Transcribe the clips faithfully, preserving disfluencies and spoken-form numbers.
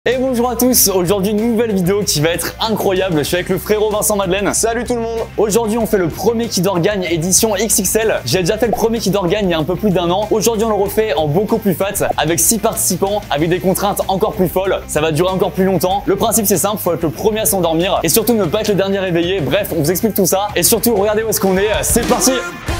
Et bonjour à tous, aujourd'hui une nouvelle vidéo qui va être incroyable, je suis avec le frérot Vincent Madeleine. Salut tout le monde. Aujourd'hui on fait le premier qui dort gagne édition X X L. J'ai déjà fait le premier qui dort gagne il y a un peu plus d'un an. Aujourd'hui on le refait en beaucoup plus fat, avec six participants, avec des contraintes encore plus folles. Ça va durer encore plus longtemps. Le principe c'est simple, faut être le premier à s'endormir et surtout ne pas être le dernier réveillé. Bref, on vous explique tout ça et surtout regardez où est-ce qu'on est, c'est parti.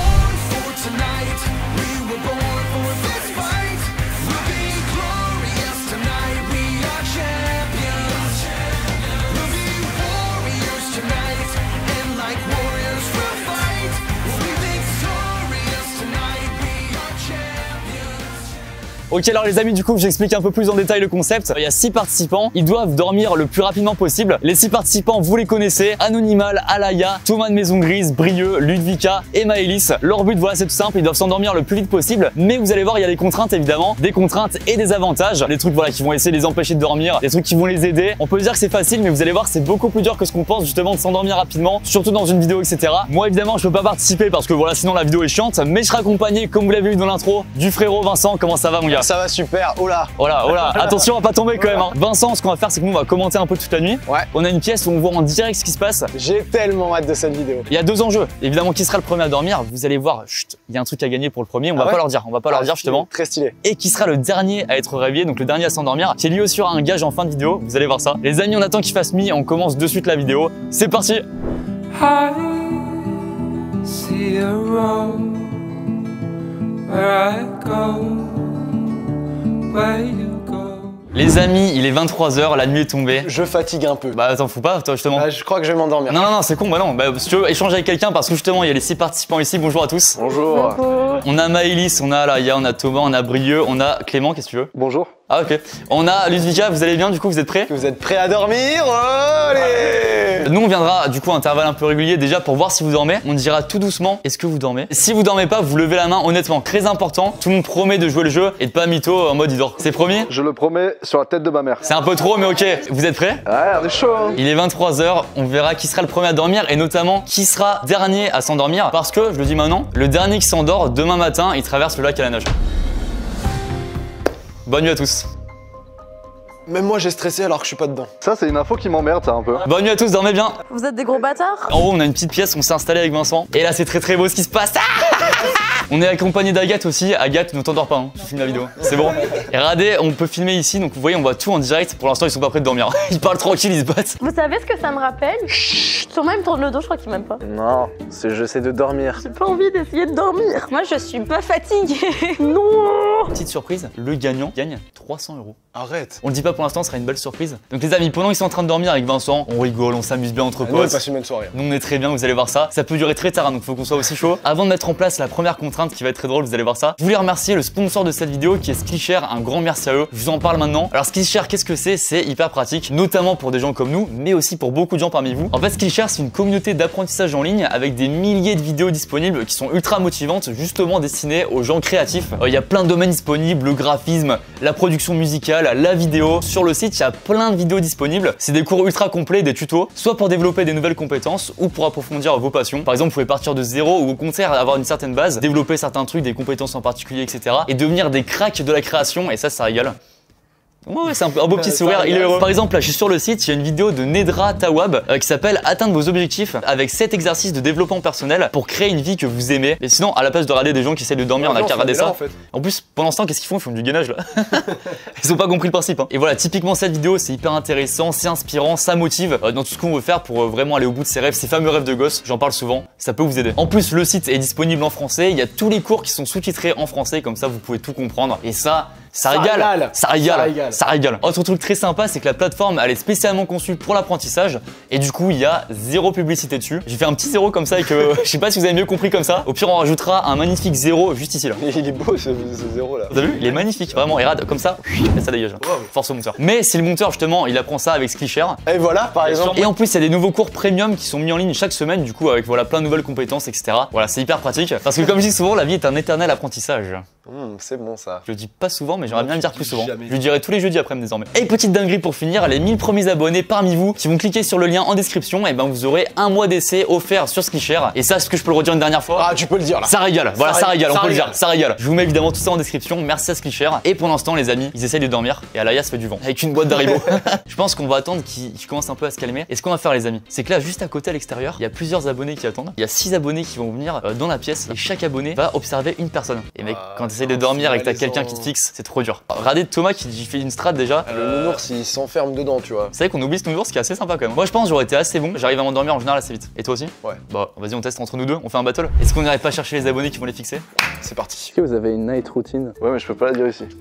Ok, alors les amis, du coup, j'explique un peu plus en détail le concept. Il y a six participants, ils doivent dormir le plus rapidement possible. Les six participants, vous les connaissez, Anonymal, Alaya, Thomas de Maison Grise, Brieux, Ludvika et Maëlys. Leur but, voilà, c'est tout simple, ils doivent s'endormir le plus vite possible. Mais vous allez voir, il y a des contraintes évidemment, des contraintes et des avantages. Des trucs voilà qui vont essayer de les empêcher de dormir, des trucs qui vont les aider. On peut dire que c'est facile, mais vous allez voir, c'est beaucoup plus dur que ce qu'on pense justement de s'endormir rapidement, surtout dans une vidéo, et cetera. Moi, évidemment, je peux pas participer parce que voilà, sinon la vidéo est chiante, mais je serai accompagné, comme vous l'avez vu dans l'intro, du frérot Vincent. Comment ça va, mon gars? Ça va super, oh là. Oh là, oh là, attention à pas tomber quand même. Hein. Vincent, ce qu'on va faire, c'est que nous on va commenter un peu toute la nuit. Ouais. On a une pièce où on voit en direct ce qui se passe. J'ai tellement hâte de cette vidéo. Il y a deux enjeux. Évidemment, qui sera le premier à dormir? Vous allez voir, chut, il y a un truc à gagner pour le premier. On ah va ouais pas leur dire, on va pas ah, leur dire justement. Très stylé. Et qui sera le dernier à être réveillé, donc le dernier à s'endormir, qui lui aussi aura un gage en fin de vidéo. Vous allez voir ça. Les amis, on attend qu'il fasse mi, on commence de suite la vidéo. C'est parti. I see a road where I go, where you go. Les amis, il est vingt-trois heures, la nuit est tombée. Je fatigue un peu. Bah attends, faut pas, toi justement. Bah, je crois que je vais m'endormir. Non, non, non, c'est con, bah non. Bah, si tu veux échanger avec quelqu'un, parce que justement, il y a les six participants ici. Bonjour à tous. Bonjour. On a Maëlys, on a Alaya, on a Thomas, on a Brieux, on a Clément, qu'est-ce que tu veux? Bonjour. Ah ok. On a Ludvika, vous allez bien du coup, vous êtes prêts? Vous êtes prêts à dormir? Allez. Nous on viendra du coup à intervalle un peu régulier déjà pour voir si vous dormez. On dira tout doucement, est-ce que vous dormez? Si vous dormez pas, vous levez la main, honnêtement, très important. Tout le monde promet de jouer le jeu et de pas mytho en mode il dort. C'est promis? Je le promets sur la tête de ma mère. C'est un peu trop mais ok. Vous êtes prêts? Ouais, on est chaud hein. Il est vingt-trois heures, on verra qui sera le premier à dormir et notamment qui sera dernier à s'endormir parce que, je le dis maintenant, le dernier qui s'endort demain matin, il traverse le lac à la nage. Bonne nuit à tous. Même moi j'ai stressé alors que je suis pas dedans. Ça c'est une info qui m'emmerde ça un peu. Bonne nuit à tous, dormez bien. Vous êtes des gros bâtards. En haut on a une petite pièce, on s'est installé avec Vincent. Et là c'est très très beau ce qui se passe. On est accompagné d'Agathe aussi. Agathe, ne t'endors pas, hein. Je filme la vidéo, c'est bon. Et regardez, on peut filmer ici, donc vous voyez on voit tout en direct. Pour l'instant ils sont pas prêts de dormir. Ils parlent tranquille, ils se battent. Vous savez ce que ça me rappelle? Sûrement il me tourne le dos, je crois qu'il m'aime pas. Non, c'est je sais de dormir. J'ai pas envie d'essayer de dormir. Moi je suis pas fatiguée. Non. Petite surprise, le gagnant gagne trois cents euros. Arrête. On le dit pas pour l'instant, ce sera une belle surprise. Donc les amis, pendant qu'ils sont en train de dormir avec Vincent, on rigole, on s'amuse bien entre Nous on potes. passe une bonne soirée. Nous on est très bien, vous allez voir ça. Ça peut durer très tard, hein, donc faut qu'on soit aussi chaud. Avant de mettre en place la première contrainte qui va être très drôle, vous allez voir ça. Je voulais remercier le sponsor de cette vidéo qui est Skillshare, un grand merci à eux. Je vous en parle maintenant. Alors Skillshare, qu'est-ce que c'est? C'est hyper pratique, notamment pour des gens comme nous, mais aussi pour beaucoup de gens parmi vous. En fait, Skillshare, c'est une communauté d'apprentissage en ligne avec des milliers de vidéos disponibles qui sont ultra motivantes, justement destinées aux gens créatifs. Il euh, y a plein de domaines disponibles, le graphisme, la production musicale, la vidéo. Sur le site, il y a plein de vidéos disponibles. C'est des cours ultra complets, des tutos, soit pour développer des nouvelles compétences ou pour approfondir vos passions. Par exemple, vous pouvez partir de zéro ou au contraire avoir une certaine base, développer certains trucs, des compétences en particulier, et cetera. Et devenir des cracks de la création, et ça, ça régale. Ouais, c'est un, un beau petit sourire, il est heureux. Par exemple, là, je suis sur le site, il y a une vidéo de Nedra Tawab euh, qui s'appelle Atteindre vos objectifs avec sept exercices de développement personnel pour créer une vie que vous aimez. Et sinon, à la place de regarder des gens qui essaient de dormir, Ah, on a non, qu'à regarder ça. en, fait. En plus, pendant ce temps, qu'est-ce qu'ils font? Ils font du gainage là. Ils ont pas compris le principe. Hein. Et voilà, typiquement, cette vidéo, c'est hyper intéressant, c'est inspirant, ça motive euh, dans tout ce qu'on veut faire pour euh, vraiment aller au bout de ses rêves, ces fameux rêves de gosse. J'en parle souvent, ça peut vous aider. En plus, le site est disponible en français, il y a tous les cours qui sont sous-titrés en français, comme ça, vous pouvez tout comprendre. Et ça, Ça, Ça régale. régale. Ça régale, Ça régale. ça régale. Autre truc très sympa, c'est que la plateforme elle est spécialement conçue pour l'apprentissage et du coup il y a zéro publicité dessus. J'ai fait un petit zéro comme ça et que je sais pas si vous avez mieux compris comme ça. Au pire on rajoutera un magnifique zéro juste ici là. Il est beau ce, ce zéro là. Vous avez vu? Il est magnifique, vraiment. Et regarde comme ça, et ça dégage. Wow. Force au monteur. Mais si le monteur justement il apprend ça avec Skillshare. Et voilà par exemple. Et en plus il y a des nouveaux cours premium qui sont mis en ligne chaque semaine du coup avec voilà plein de nouvelles compétences et cetera. Voilà c'est hyper pratique parce que comme je dis souvent la vie est un éternel apprentissage. Mmh, c'est bon ça. Je le dis pas souvent, mais j'aimerais Non, bien le tu dire le plus dis souvent. jamais. Je le dirai tous les jeudis après désormais. Et petite dinguerie pour finir, les mille premiers abonnés parmi vous qui vont cliquer sur le lien en description, et ben vous aurez un mois d'essai offert sur Skillshare. Et ça, est-ce que je peux le redire une dernière fois? Ah, tu peux le dire là. Ça régale, voilà, ça, ré- régale, on ça peut le régale. dire, ça régale. Je vous mets évidemment tout ça en description, merci à Skillshare. Et pour l'instant, les amis, ils essayent de dormir et Alaya se fait du vent avec une boîte d'Haribo. Je pense qu'on va attendre qu'ils qu'ils commencent un peu à se calmer. Et ce qu'on va faire, les amis, c'est que là, juste à côté à l'extérieur, il y a plusieurs abonnés qui attendent. Il y a six abonnés qui vont venir euh, dans la pièce et chaque abonné va observer une personne. Et mec, Ah, quand tu essayes de non, dormir c'est et que t'as malaisant. quelqu'un qui te fixe, c'est trop dur. Regardez Thomas qui dit fait une strat déjà. Le nounours il s'enferme dedans, tu vois. Vous savez qu'on oublie ce nounours, ce qui est assez sympa quand même. Moi je pense que j'aurais été assez bon, j'arrive à m'endormir en général assez vite. Et toi aussi? Ouais. Bah vas-y on teste entre nous deux, on fait un battle. Est-ce qu'on n'irait pas chercher les abonnés qui vont les fixer? C'est parti. Est-ce que vous avez une night routine? Ouais, mais je peux pas la dire ici.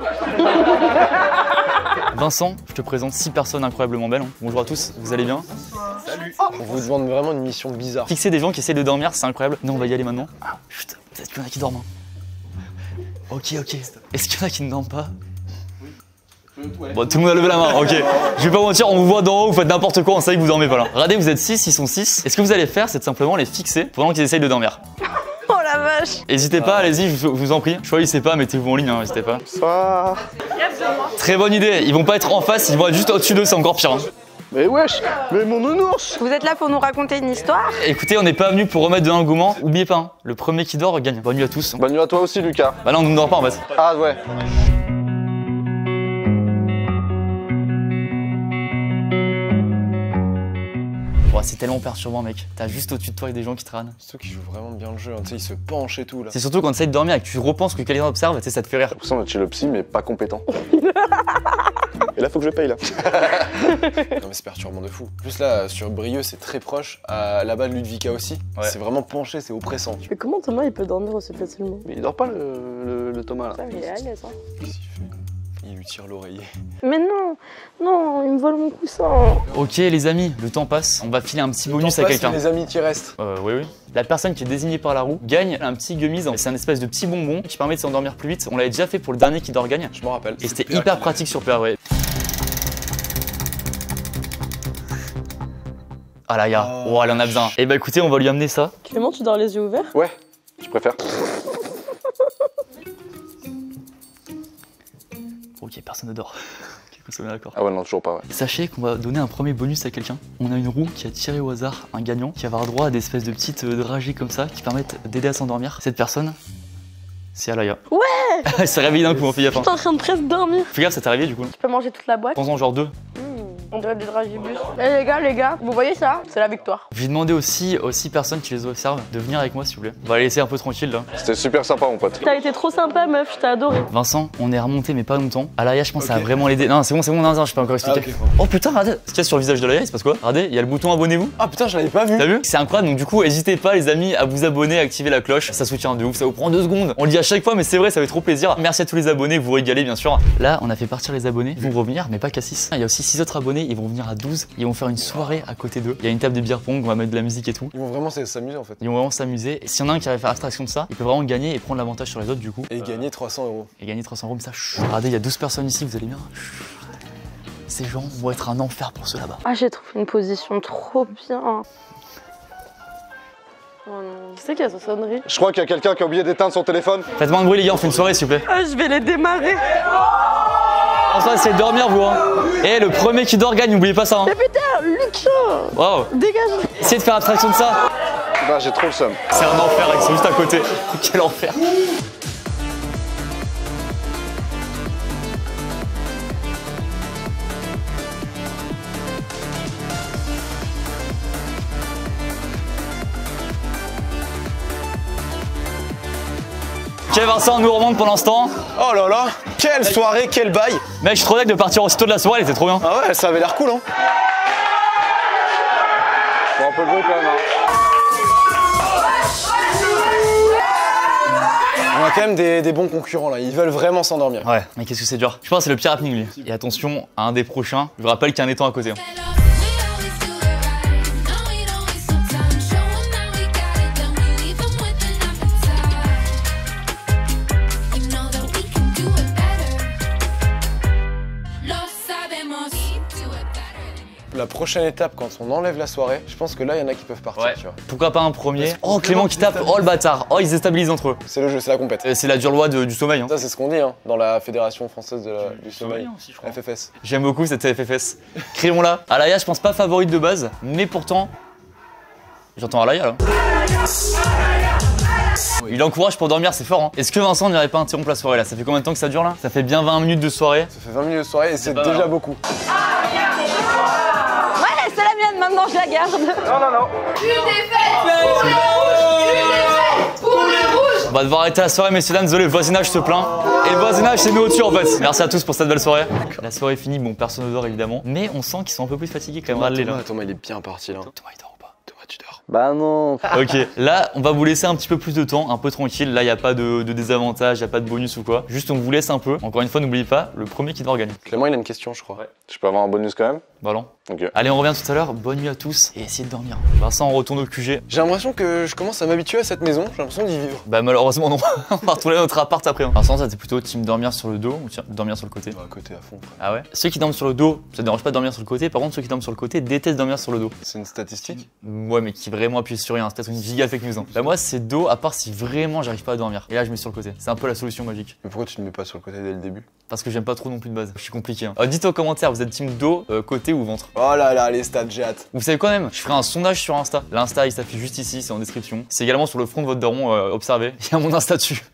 Vincent, je te présente six personnes incroyablement belles. Bonjour à tous, vous allez bien? On vous demande vraiment une mission bizarre. Fixer des gens qui essayent de dormir, c'est incroyable. Non, on va y aller maintenant. Ah, putain, peut-être qu'il y en a qui dorment. Ok, ok. Est-ce qu'il y en a qui ne dorment pas? Bon, tout le monde a levé la main, ok. Je vais pas vous mentir, on vous voit d'en haut, vous faites n'importe quoi, on sait que vous dormez pas là. Regardez, vous êtes six, ils sont six. Et ce que vous allez faire, c'est de simplement les fixer pendant qu'ils essayent de dormir. Oh la vache. N'hésitez pas, allez-y, je vous je vous en prie. Choisissez pas, mettez-vous en ligne, hein, n'hésitez pas. Soir. Très bonne idée, ils vont pas être en face, ils vont être juste au-dessus d'eux, c'est encore pire. Hein. Mais wesh, mais mon nounours. Vous êtes là pour nous raconter une histoire? Écoutez, on n'est pas venu pour remettre de l'engouement. Oubliez pas, hein, le premier qui dort gagne. Bonne nuit à tous. Bonne nuit à toi aussi, Lucas. Bah là, on ne dort pas en fait. Ah ouais. Oh, c'est tellement perturbant, mec. T'as juste au-dessus de toi avec des gens qui te rânent. Ceux qui jouent vraiment bien le jeu, hein, tu sais, ils se penchent et tout là. C'est surtout quand tu essaies de dormir et que tu repenses que quelqu'un observe, tu sais, ça te fait rire. J'ai l'impression d'être chez le psy, mais pas compétent. Et là, faut que je paye là. Non mais c'est perturbant de fou. Plus là, sur Brieux, c'est très proche. À là-bas de Ludvika aussi. Ouais. C'est vraiment penché, c'est oppressant. Mais comment Thomas il peut dormir aussi facilement? Mais il dort pas le, le, le Thomas là. Ça, il est à l'aise, hein. Qu'est-ce qu'il fait? Il lui tire l'oreiller. Mais non, non, il me vole mon coussin. Ok, les amis, le temps passe. On va filer un petit bonus à quelqu'un. Les amis qui restent. Euh, oui, oui. La personne qui est désignée par la roue gagne un petit gummies. C'est un espèce de petit bonbon qui permet de s'endormir plus vite. On l'avait déjà fait pour le dernier qui dort gagne. Je m'en rappelle. Et c'était hyper pratique sur P R, ouais. Ah là, ya. Oh, elle en a besoin. Et bah écoutez, on va lui amener ça. Clément, tu dors les yeux ouverts? Ouais, je préfère. Ok, personne ne dort. On se met d'accord. Ah ouais, non, toujours pas, ouais. Sachez qu'on va donner un premier bonus à quelqu'un. On a une roue qui a tiré au hasard un gagnant qui va avoir droit à des espèces de petites euh, dragées comme ça qui permettent d'aider à s'endormir. Cette personne, c'est Alaya. Ouais. Elle s'est réveillée d'un coup, on fait gaffe. Je suis en train de presque dormir. Fais gaffe, ça t'est arrivé du coup. Tu peux manger toute la boîte? Prends-en genre deux. On dirait des dragibus. Eh les gars, les gars, vous voyez ça? C'est la victoire. Je vais demander aussi aux six personnes qui les observent de venir avec moi s'il vous plaît. On va les laisser un peu tranquilles là. C'était super sympa, mon pote. T'as été trop sympa, meuf, je t'ai adoré. Vincent, on est remonté mais pas longtemps. Alaya, je pense que ça a vraiment l'aider. Non, c'est bon, c'est bon, non, non, je peux pas encore expliquer. Ah, ok, Oh putain, regardez ce qu'il y a sur le visage de Alaya, il se passe quoi? Regardez, il y a le bouton abonnez-vous. Ah putain, je l'avais pas vu. T'as vu? C'est incroyable, donc du coup, n'hésitez pas les amis à vous abonner, à activer la cloche. Ça soutient de ouf, ça vous prend deux secondes. On le dit à chaque fois, mais c'est vrai, ça fait trop plaisir. Merci à tous les abonnés, vous régalez bien sûr. Là, on a fait partir les abonnés, ils vont revenir, mais pas qu'à six. Il y a aussi six autres abonnés, ils vont venir à douze. Ils vont faire une soirée à côté d'eux. Il y a une table de beer pong, on va mettre de la musique et tout. Ils vont vraiment s'amuser en fait. Ils vont vraiment s'amuser. Et s'il y en a un qui arrive à faire abstraction de ça, il peut vraiment gagner et prendre l'avantage sur les autres du coup. Et gagner trois cents euros. Et gagner trois cents euros, mais ça, chut. Regardez, il y a douze personnes ici, vous allez bien? Chut. Ces gens vont être un enfer pour ceux là-bas. Ah, j'ai trouvé une position trop bien. Oh non. Qui c'est qui a sa sonnerie? Je crois qu'il y a quelqu'un qui a oublié d'éteindre son téléphone. Faites moins de bruit les gars, on fait une soirée s'il vous plaît. Ah, je vais les démarrer. En soi, essayez de dormir vous hein. Et le premier qui dort gagne, n'oubliez pas ça hein. Mais putain, Lucas, Waouh. dégage. Essayez de faire abstraction de ça. Bah, j'ai trop le seum. C'est un enfer, ils sont juste à côté. Quel enfer. Ok Vincent, on nous remonte pour l'instant. Oh là là, quelle soirée, quel bail. Mec, je suis trop deck de partir aussitôt de la soirée, elle était trop bien. Ah ouais, ça avait l'air cool hein. Bon, un peu de bruit quand même, hein. On a quand même des, des bons concurrents là, ils veulent vraiment s'endormir. Ouais, mais qu'est-ce que c'est dur. Je pense que c'est le pire happening lui. Et attention à un des prochains, je vous rappelle qu'il y a un étang à côté. La prochaine étape, quand on enlève la soirée, je pense que là, il y en a qui peuvent partir, Ouais. tu vois. Pourquoi pas un premier? Oh, Clément qui tape. Oh, le bâtard. Oh, ils se déstabilisent entre eux. C'est le jeu, c'est la compète. Euh, C'est la dure loi de- du sommeil. Hein. Ça, c'est ce qu'on dit hein, dans la Fédération Française de la- du Sommeil, aussi, je crois. F F S. J'aime beaucoup cette F F S. Créons-la. Alaya, je pense pas favorite de base, mais pourtant. J'entends Alaya là. Il encourage pour dormir, c'est fort. Hein. Est-ce que Vincent n'irait pas interrompre la soirée là? Ça fait combien de temps que ça dure là? Ça fait bien vingt minutes de soirée. Ça fait vingt minutes de soirée et c'est pas déjà mal. beaucoup. Ouais, c'est la mienne, maintenant je la garde. On va devoir arrêter la soirée, messieurs dames, désolé, le voisinage se plaint. Et le voisinage s'est mis au-dessus en fait. Merci à tous pour cette belle soirée. La soirée est finie, bon, personne ne dort évidemment. Mais on sent qu'ils sont un peu plus fatigués quand même. Thomas, Râler, là. Thomas, Thomas, il est bien parti là. Thomas, il dort ou pas? Thomas, tu dors. Bah non. Ok, là on va vous laisser un petit peu plus de temps, un peu tranquille. Là il n'y a pas de, de désavantage, il n'y a pas de bonus ou quoi. Juste on vous laisse un peu. Encore une fois, n'oubliez pas, le premier qui dort gagne. Clément, il a une question, je crois. Ouais. Je peux avoir un bonus quand même? Bah non. Ok. Allez, on revient tout à l'heure. Bonne nuit à tous et essayez de dormir. Vincent, on retourne au Q G. J'ai l'impression que je commence à m'habituer à cette maison, j'ai l'impression d'y vivre. Bah malheureusement non. On va retrouver notre appart après. Hein. Vincent, ça t'es plutôt team dormir sur le dos ou tiens, dormir sur le côté? Bah, à côté à fond, frère. Ah ouais? Ceux qui dorment sur le dos, ça te dérange pas de dormir sur le côté. Par contre, ceux qui dorment sur le côté détestent dormir sur le dos. C'est une statistique? Ouais, mais qui vraiment appuie sur rien. C'est peut-être une giga fake news. Hein. Bah moi, c'est dos, à part si vraiment j'arrive pas à dormir. Et là, je mets sur le côté. C'est un peu la solution magique. Mais pourquoi tu ne mets pas sur le côté dès le début? Parce que j'aime pas trop non plus de base. Je suis compliqué. Hein. Euh, dites en commentaire, vous êtes team dos, euh, côté ou ventre? Oh là là, les stats, j'ai hâte. Vous savez quoi même? Je ferai un sondage sur Insta. L'Insta, il s'affiche juste ici, c'est en description. C'est également sur le front de votre daron, euh, observez. Il y a mon Insta dessus.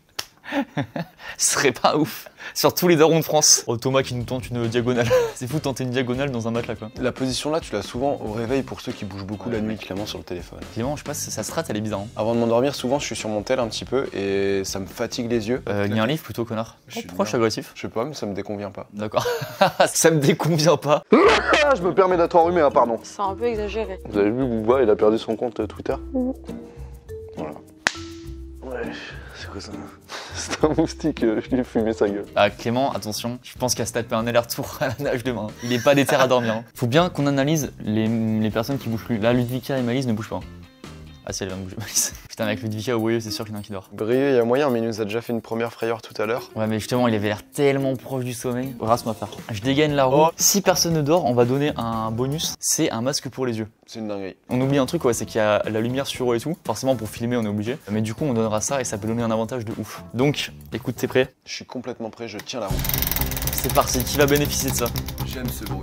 Ce serait pas ouf. Sur tous les darons de France. Oh, Thomas qui nous tente une diagonale. C'est fou de tenter une diagonale dans un matelas quoi. La position là, tu l'as souvent au réveil pour ceux qui bougent beaucoup la nuit, clairement sur le téléphone. Clément, je sais pas, ça, ça se rate, elle est bizarre. Hein. Avant de m'endormir, souvent je suis sur mon tel un petit peu et ça me fatigue les yeux. Euh, lis un livre plutôt, connard. Je Oh, suis pourquoi je suis bien. agressif? Je sais pas, mais ça me déconvient pas. D'accord. Ça me déconvient pas. Ah, je me permets d'être enrhumé, hein, pardon. C'est un peu exagéré. Vous avez vu, Booba, il a perdu son compte euh, Twitter. Voilà. Ouais, c'est quoi ça? C'est un moustique, euh, je lui ai fumé sa gueule. Ah, Clément, attention, je pense qu'il va se taper un aller-retour à la nage demain. Il est pas déter à dormir. Hein. Faut bien qu'on analyse les, les personnes qui bougent plus. Là, Ludvika et Malice ne bougent pas. Ah si, elle vient de bouger, Malice. Putain, avec Ludvika ou Woyeux, c'est sûr qu'il y en a un qui dort. Brieux, il y a moyen, mais il nous a déjà fait une première frayeur tout à l'heure. Ouais, mais justement, il avait l'air tellement proche du sommeil. Grâce ma frère. Je dégaine la roue. Oh. Si personne ne dort, on va donner un bonus. C'est un masque pour les yeux. C'est une dinguerie. On oublie un truc, ouais, c'est qu'il y a la lumière sur eux et tout. Forcément, pour filmer, on est obligé. Mais du coup, on donnera ça et ça peut donner un avantage de ouf. Donc, écoute, t'es prêt? Je suis complètement prêt, je tiens la roue. C'est parti. Qui va bénéficier de ça? J'aime ce bruit.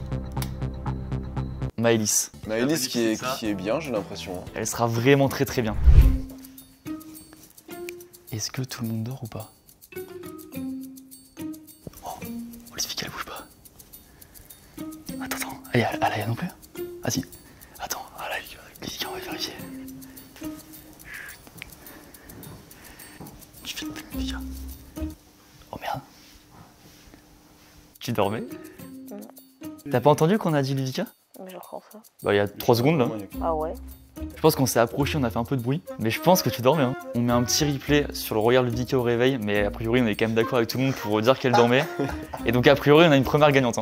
Maëlys. Maëlys qui est, ça. qui est bien, j'ai l'impression. hein. Elle sera vraiment très très bien. Est-ce que tout le monde dort ou pas? Oh, Olivia elle bouge pas. Attends, attends. Et Alaya non plus? Ah si. Attends, Alaya, Olivia, on va vérifier. Tu fais de Olivia. Oh merde. Tu dormais? T'as pas entendu qu'on a dit Olivia? Mais je reprends ça. Bah il y a trois secondes là. Ah ouais? Je pense qu'on s'est approché, on a fait un peu de bruit, mais je pense que tu dormais. Hein. On met un petit replay sur le regard Ludvika au réveil, mais a priori on est quand même d'accord avec tout le monde pour dire qu'elle dormait. Et donc a priori on a une première gagnante. Hein.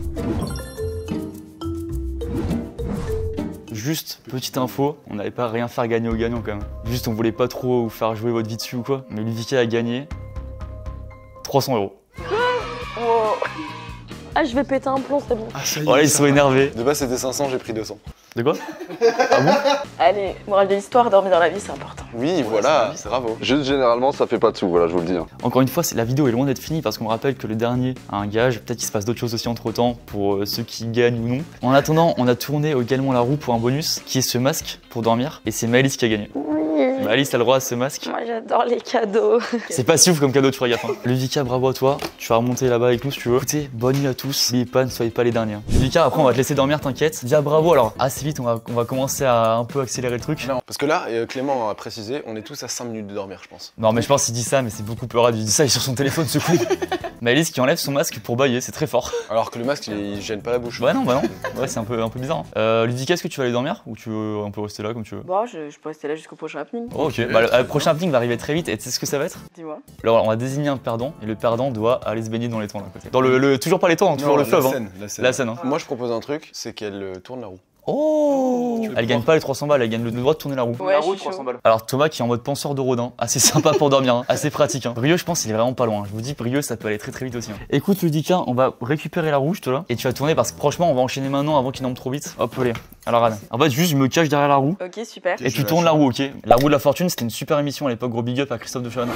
Juste petite info, on n'allait pas rien faire gagner aux gagnants quand même. Juste on voulait pas trop vous faire jouer votre vie dessus ou quoi, mais Ludvika a gagné trois cents euros. Wow. Ah, je vais péter un plomb, c'est bon. Ah, ça y est, Voilà, ils ça sont va. énervés. De base c'était cinq cents, j'ai pris deux cents. De quoi? Allez, morale de l'histoire, dormir dans la vie, c'est important. Oui, voilà, bravo. Juste généralement, ça fait pas de sous, voilà, je vous le dis. hein. Encore une fois, c'est- la vidéo est loin d'être finie parce qu'on me rappelle que le dernier a un gage. Peut-être qu'il se passe d'autres choses aussi entre temps pour euh, ceux qui gagnent ou non. En attendant, on a tourné également la roue pour un bonus qui est ce masque pour dormir. Et c'est Maëlys qui a gagné. Oui. Maëlys a le droit à ce masque. Moi, j'adore les cadeaux. C'est pas si ouf comme cadeau, tu feras gaffe. Hein. Ludvika, bravo à toi. Tu vas remonter là-bas avec nous si tu veux. Écoutez, bonne nuit à tous. N'oubliez pas, ne soyez pas les derniers. hein. Ludvika, après on va te laisser dormir, t'inquiète. Dis bravo. Alors, assez vite, on va, on va commencer à un peu accélérer le truc. Non, parce que là, euh, Clément a précisé, on est tous à cinq minutes de dormir, je pense. Non, mais je pense qu'il dit ça, mais c'est beaucoup plus rare. Il dit ça, il est sur son téléphone, ce coup. Maëlys qui enlève son masque pour bailler, c'est très fort. Alors que le masque, il, il gêne pas la bouche. Bah non, bah non. Ouais, c'est un peu, un peu bizarre. Hein. Euh, Ludvika, est-ce que tu vas aller dormir ou tu veux un peu rester là comme tu veux? Bon, je, je peux rester là jusqu'au prochain happening. Oh, ok, bah, le, le prochain happening va arriver très vite et tu sais ce que ça va être? Dis-moi. Alors, on va désigner un perdant et le perdant doit aller se baigner dans l'étang là à côté. Dans le, le toujours pas l'étang, hein, toujours Non, le fleuve. La hein. scène, la scène. La scène. Hein. Moi, je propose un truc, c'est qu'elle euh, tourne la roue. Oh, elle gagne pas les trois cents balles, elle gagne le droit de tourner la roue. Ouais, la je roue, suis trois cents chaud. balles. Alors Thomas qui est en mode penseur de Rodin, assez sympa pour dormir, hein. Assez pratique. Hein. Brieux, je pense, il est vraiment pas loin. Je vous dis, Brieux, ça peut aller très très vite aussi. Hein. Écoute, Ludica, on va récupérer la roue, je te la, et tu vas tourner parce que franchement, on va enchaîner maintenant avant qu'il n'embre trop vite. Hop, allez. Alors, Anne. En fait, juste, je me cache derrière la roue. Ok, super. Et tu tournes la roue, ok? La roue de la fortune, c'était une super émission à l'époque. Gros big up à Christophe de Chavannes.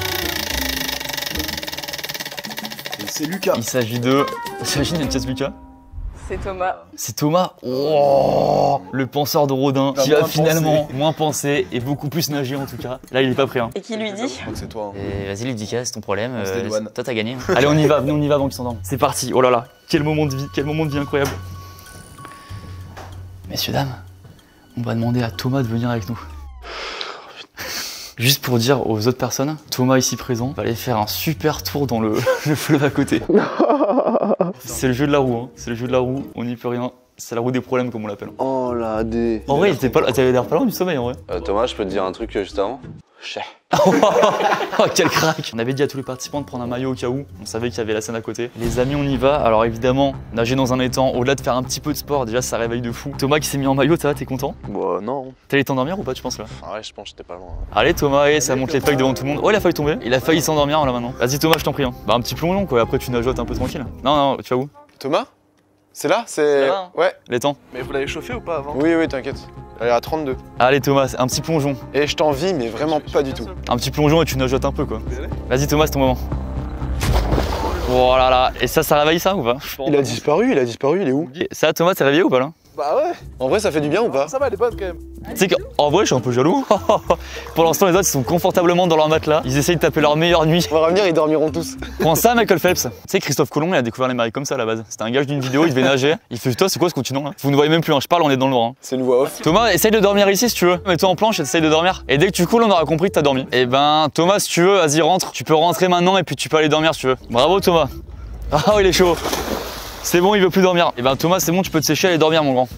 C'est Lucas. Il s'agit de. Il s'agit d'une pièce Lucas. C'est Thomas. C'est Thomas, oh, le penseur de Rodin, Il va qui va moins finalement penser. moins penser et beaucoup plus nager en tout cas. Là, il est pas prêt. Hein. Et qui lui dit? Je crois que c'est toi. Hein. Et vas-y, Ludica, c'est ton problème. On se dédouane. toi, t'as gagné. Hein. Allez, on y va, venez, on y va avant qu'il s'endorme. C'est parti. Oh là là, quel moment de vie, quel moment de vie incroyable. Messieurs, dames, on va demander à Thomas de venir avec nous. Juste pour dire aux autres personnes, Thomas ici présent va aller faire un super tour dans le, le fleuve à côté. C'est le jeu de la roue, hein. C'est le jeu de la roue, on n'y peut rien. C'est la roue des problèmes comme on l'appelle. Oh la dé. En vrai, il était pas là, t'avais l'air pas loin du sommeil en vrai. Euh, Thomas, je peux te dire un truc euh, juste avant? Chais. Oh quel crack. On avait dit à tous les participants de prendre un maillot au cas où, on savait qu'il y avait la scène à côté. Les amis, on y va, alors évidemment, nager dans un étang, au-delà de faire un petit peu de sport, déjà ça réveille de fou. Thomas qui s'est mis en maillot, ça va, t'es content? Bah non. T'allais t'endormir ou pas tu penses là? Ah ouais, je pense que j'étais pas loin. Allez Thomas, et ça monte les feuilles devant tout le monde. Oh il a failli tomber, il a failli s'endormir là maintenant. Vas-y Thomas, je t'en prie. Hein. Bah un petit plongeon quoi, après tu nageotes un peu tranquille. Non non, tu vas où? Thomas? C'est là? C'est. là, hein. Ouais. L'étang. Mais vous l'avez chauffé ou pas avant? Oui, oui, t'inquiète. Elle est à trente-deux. Allez Thomas, un petit plongeon. Et je t'envie, mais vraiment pas du tout. Un petit plongeon et tu nageotes un peu quoi. Vas-y Thomas, c'est ton moment. Oh là là, et ça, ça réveille ça ou pas? Il a disparu, il a disparu, il est où? Ça Thomas, t'es réveillé ou pas là? Bah ouais. En vrai, ça fait du bien ou pas? Ça va, elle est bonne quand même. Tu sais qu'en vrai, je suis un peu jaloux. Pour l'instant, les autres ils sont confortablement dans leur matelas. Ils essayent de taper leur meilleure nuit. On va revenir, ils dormiront tous. Prends ça, Michael Phelps. Tu sais, Christophe Colomb, il a découvert les mers comme ça à la base. C'était un gage d'une vidéo, il devait nager. Il fait, toi, c'est quoi ce continent là? Vous ne voyez même plus, hein. Je parle, on est dans le noir. Hein. C'est une voix off. Thomas, essaye de dormir ici si tu veux. Mets-toi en planche et essaye de dormir. Et dès que tu coules, on aura compris que t'as dormi. Et ben, Thomas, si tu veux, vas-y, rentre. Tu peux rentrer maintenant et puis tu peux aller dormir si tu veux. Bravo, Thomas. Ah, oh, il est chaud. C'est bon, il veut plus dormir. Et ben Thomas, c'est bon, tu peux te sécher et aller dormir mon grand.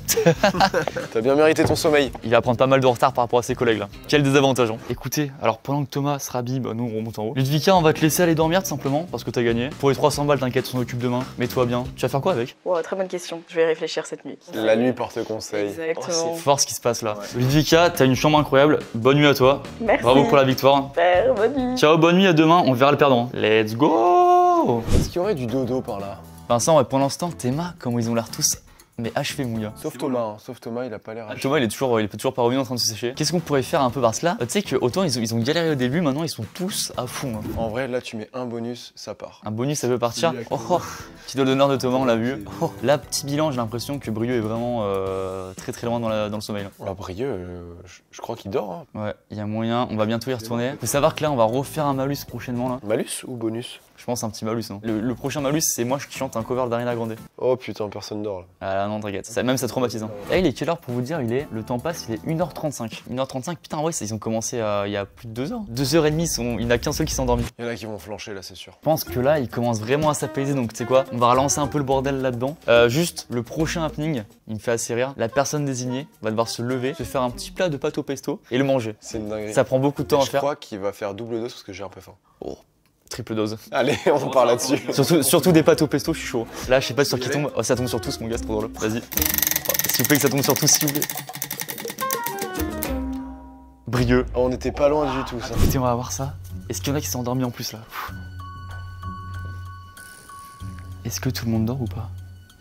T'as bien mérité ton sommeil. Il va prendre pas mal de retard par rapport à ses collègues là. Quel désavantage. Hein. Écoutez, alors pendant que Thomas se rhabille, bah, nous on remonte en haut. Ludvika, on va te laisser aller dormir tout simplement parce que t'as gagné. Pour les trois cents balles, t'inquiète, on s'en occupe demain. Mets-toi bien. Tu vas faire quoi avec? Wow, très bonne question. Je vais y réfléchir cette nuit. La nuit porte conseil. Exactement. C'est fort ce qui se passe là. Ludvika, t'as une chambre incroyable. Bonne nuit à toi. Merci. Bravo pour la victoire. Super, bonne nuit. Ciao, bonne nuit, à demain. On verra le perdant. Let's go. Est-ce qu'il y aurait du dodo par là? Vincent, ouais, pour l'instant, Théma, comment ils ont l'air tous mais achevés, mon gars. Sauf Thomas, hein. Sauf Thomas, il a pas l'air. Ah, Thomas, il est toujours, il est toujours pas revenu en train de se sécher. Qu'est-ce qu'on pourrait faire un peu par cela? Tu sais que autant ils ont, ils ont galéré au début, maintenant ils sont tous à fond. Hein. En vrai, là, tu mets un bonus, ça part. Un bonus, ça peut partir. Oh, oh, petit doigt d'honneur de Thomas, on l'a vu. Oh, là, petit bilan, j'ai l'impression que Brieux est vraiment euh, très très loin dans, la, dans le sommeil. Là. Ah, Brieux, euh, je, je crois qu'il dort. Hein. Ouais, il y a moyen, on va bientôt y retourner. Faut savoir que là, on va refaire un malus prochainement là. Malus ou bonus? Je pense un petit malus, non? Le, le prochain malus, c'est moi qui chante un cover d'Ariana Grande. Oh putain, personne dort là. Ah là, non, t'inquiète. Ça, même ça traumatise. Hein. Là, il est quelle heure pour vous dire? Il est. Le temps passe, il est une heure trente-cinq. une heure trente-cinq, putain, ouais, ils ont commencé à, il y a plus de deux heures. deux heures trente, sont, il n'y en a qu'un seul qui s'est endormi. Il y en a qui vont flancher là, c'est sûr. Je pense que là, il commence vraiment à s'apaiser, donc tu sais quoi? On va relancer un peu le bordel là-dedans. Euh, juste, le prochain happening, il me fait assez rire. La personne désignée va devoir se lever, se faire un petit plat de pâte au pesto et le manger. C'est une dinguerie. Ça prend beaucoup de temps Et à je faire. crois qu'il va faire double dose parce que j'ai un peu faim. Oh, triple dose. Allez, on part là-dessus. Surtout, surtout des pâtes au pesto, je suis chaud. Là, je sais pas sur qui tombe. Oh, ça tombe sur tous, mon gars, c'est trop drôle. Vas-y. Oh, s'il vous plaît, que ça tombe sur tous, s'il vous plaît. Brieux. Oh, on était pas loin du tout, ça. Écoutez, on va voir ça. Est-ce qu'il y en a qui sont endormis en plus là? Est-ce que tout le monde dort ou pas?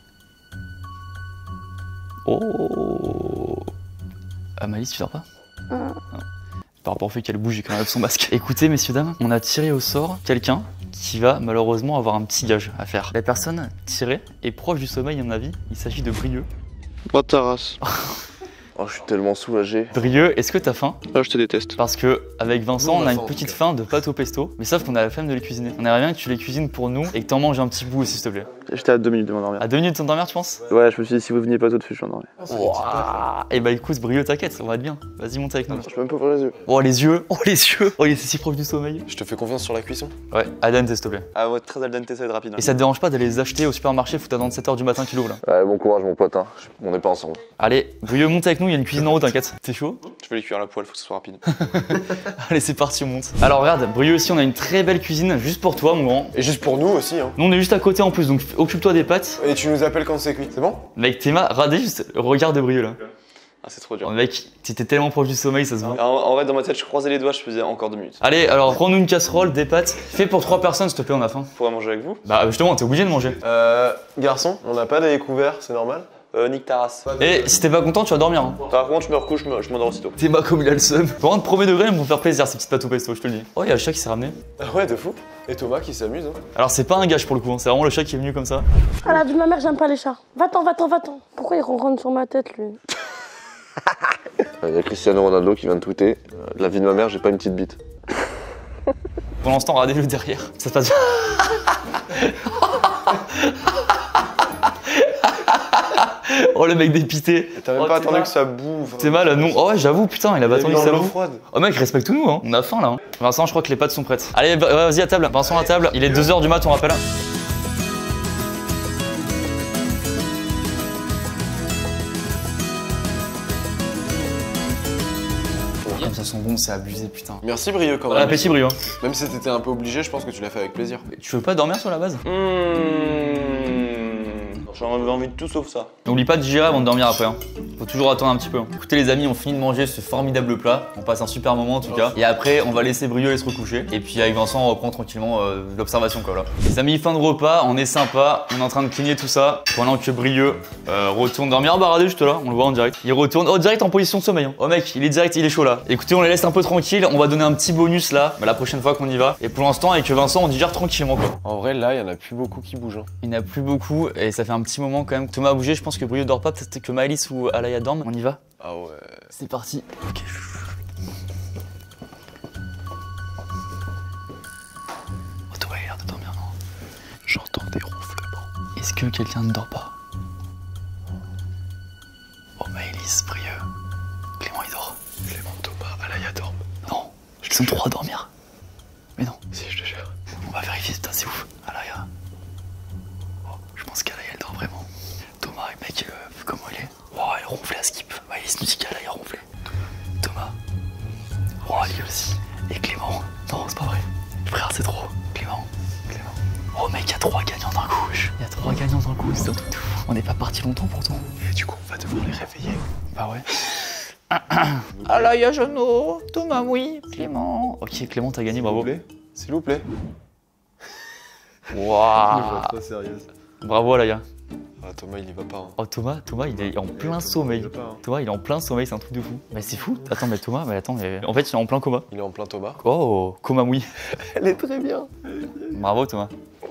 Oh, Amalie, tu dors pas? Non. Par rapport au fait qu'elle bouge et qu'elle enlève son masque. Écoutez, messieurs, dames, on a tiré au sort quelqu'un qui va malheureusement avoir un petit gage à faire. La personne tirée est proche du sommeil, à mon avis. Il s'agit de Brieux. Droite ta race. Oh, je suis tellement soulagé. Brieux, est-ce que t'as faim? Ah, je te déteste. Parce que avec Vincent, Nous, on on a a faim, une en petite tout cas. faim de pâte au pesto, mais sauf qu'on a la flemme de les cuisiner. On aimerait bien que tu les cuisines pour nous et que t'en manges un petit bout aussi, s'il te plaît. J'étais à deux minutes de m'endormir. À deux minutes de t'endormir, tu penses? Ouais, je me suis dit, si vous veniez pas tout de suite, je m'endormais. Et bah écoute, Brieux, t'inquiète, on va être bien. Vas-y, monte avec nous. Je peux même pas ouvrir les yeux. Oh les yeux, oh les yeux, oh il est si proche du sommeil. Je te fais confiance sur la cuisson. Ouais, al dente s'il te plaît. Ah, ouais, très al dente, ça va être rapide. Et ça te dérange pas d'aller les acheter au supermarché, faut attendre sept heures du matin qu'il ouvre là. Ouais, bon courage, mon pote, hein. On n'est pas ensemble. Allez, Brieux, monte avec nous, il y a une cuisine en haut, t'inquiète. T'es chaud? Je vais les cuire à la poêle, faut que ce soit rapide. Allez, c'est parti, on monte. Alors regarde, Brieux aussi, on a une très belle cuisine juste pour toi, mon grand. Et juste pour nous aussi, hein. Nous on est juste à côté en plus, donc occupe-toi des pâtes. Et tu nous appelles quand c'est cuit, c'est bon? Mec, Théma, regardez juste, regarde de Brieux là. Ah, c'est trop dur. Oh, mec, t'étais tellement proche du sommeil, ça se voit. En, en vrai, dans ma tête, je croisais les doigts, je faisais encore deux minutes. Allez, alors prends-nous une casserole, des pâtes. Fais pour trois personnes, s'il te plaît, on a faim. Pourrais manger avec vous? Bah, justement, t'es obligé de manger. Euh, garçon, on n'a pas des couverts, c'est normal? Euh, Nick Taras. Et si t'es pas content, tu vas dormir. Hein. Par contre, je me recouche, je me- je m'endors aussitôt. Théma, comme il a le seum. Par contre, premier degré, ils vont faire plaisir, ces petites pâtes au pesto, je te le dis. Oh, il y a le chat qui s'est ramené. Ah ouais, de fou. Et Thomas qui s'amuse, hein. Alors, c'est pas un gage pour le coup, hein. C'est vraiment le chat qui est venu comme ça. Ah la vie de ma mère, j'aime pas les chats. Va-t'en, va-t'en, va-t'en. Pourquoi il ronronne sur ma tête lui? Il y a Cristiano Ronaldo qui vient de tweeter. Euh, La vie de ma mère, j'ai pas une petite bite. Pour l'instant, regardez-le derrière. Ça se passe bien. Oh, le mec dépité. T'as même Oh, pas attendu Théma. que ça bouffe. T'es mal, non. Oh ouais, j'avoue, putain, il a pas attendu que ça l'eau bouffe. froide. Oh mec, respecte-nous, hein. On a faim là. Hein. Vincent, je crois que les pâtes sont prêtes. Allez, va- vas-y à table. Vincent à table. Il est deux heures du mat, on rappelle. Comme ça sent bon, c'est abusé, putain. Merci Brieux quand Bon même. appétit, brillant. Même si t'étais un peu obligé, je pense que tu l'as fait avec plaisir. Tu veux pas dormir sur la base? Mmh. J'en avais envie de tout sauf ça. N'oublie pas de digérer avant de dormir après. Hein. Faut toujours attendre un petit peu. Hein. Écoutez les amis, on finit de manger ce formidable plat. On passe un super moment en tout cas. Et après, on va laisser Brieux aller se recoucher. Et puis avec Vincent, on reprend tranquillement euh, l'observation quoi là. Les amis, fin de repas, on est sympa. On est en train de cligner tout ça. Pendant que Brieux euh, retourne dormir. Ah bah regardez juste là, on le voit en direct. Il retourne, oh direct en position de sommeil. Hein. Oh mec, il est direct, il est chaud là. Écoutez, on les laisse un peu tranquilles. On va donner un petit bonus là, bah, la prochaine fois qu'on y va. Et pour l'instant, avec Vincent, on digère tranquillement quoi. En vrai, là, il y en a plus beaucoup qui bougent. Hein. Il n'y en a plus beaucoup et ça fait un petit moment quand même. Thomas a bougé, je pense que Brieux dort pas, peut-être que Maëlys ou Alaya dorment. On y va? Ah ouais. C'est parti. Ok. Oh, Thomas il a l'air de dormir, non? J'entends des ronflements. Est-ce que quelqu'un ne dort pas? Oh, Maëlys, Brieux. Clément il dort. Clément, Thomas, Alaya dorment. Non, ils sont trois à dormir. Mais non. Si, je te jure. On va vérifier, putain, c'est ouf. Alaya. Oh, je pense qu'Alaya elle dort vraiment. Thomas, mec, euh, vu comment il est. Oh, elle ronflait à skip. Maëlys nous dit qu'Alaya ronflait. Thomas. Oh, lui aussi. Et Clément. Non, c'est pas vrai. Frère, c'est trop. Clément. Clément. Oh, mec, il y a trois gagnants d'un coup. Il y a trois gagnants d'un coup, c'est un truc de fou. On n'est pas parti longtemps pourtant. Et du coup, on va devoir les réveiller. Bah ouais. Alaya, Jeannot. Thomas, oui. Clément. Ok, Clément, t'as gagné, bravo. S'il vous plaît. Waouh. Pas sérieuse. Bravo, Alaya. Ah, Thomas, il y va pas. Hein. Oh Thomas, Thomas il est en plein sommeil. Il va pas, hein. Thomas il est en plein sommeil, c'est un truc de fou. Mais c'est fou. Attends mais Thomas, mais attends, mais en fait il est en plein coma. Il est en plein Thomas. Oh, coma oui. Elle est très bien. Bravo Thomas.